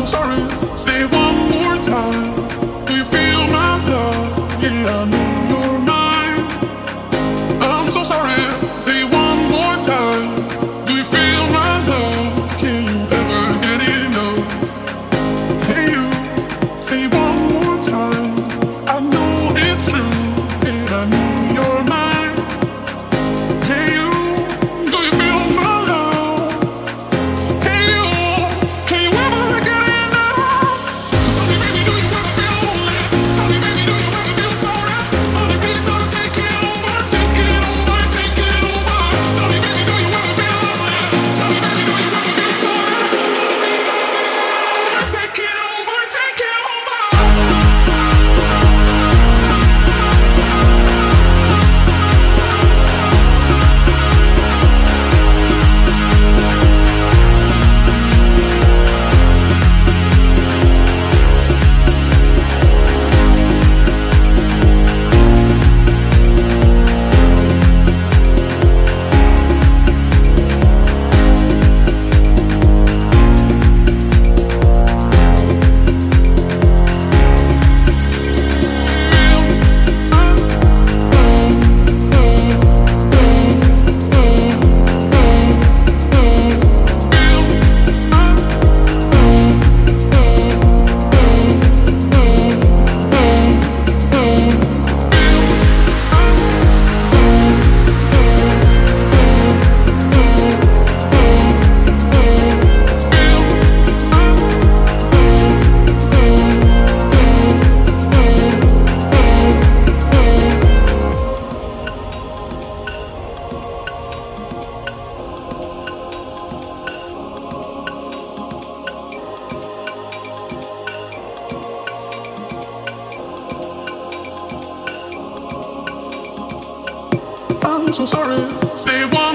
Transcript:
sorry. Say one more time. Do you feel my love? Yeah, I know you're mine. I'm so sorry. Say one more time. Do you feel my love? Can you ever get enough? Hey, you. Say one more time. I know it's true, and I know you're mine. Hey, you. Do you feel my love? Hey, you. Can you ever get enough? So tell me, baby, do you ever feel lonely? Tell me, baby, do you ever feel sorry? All the beats are taking over, taking over, taking over. Tell me, baby, do you ever feel lonely? Tell me, baby, do you ever feel sorry? All the beats are taking over, taking over. I'm so sorry. Say one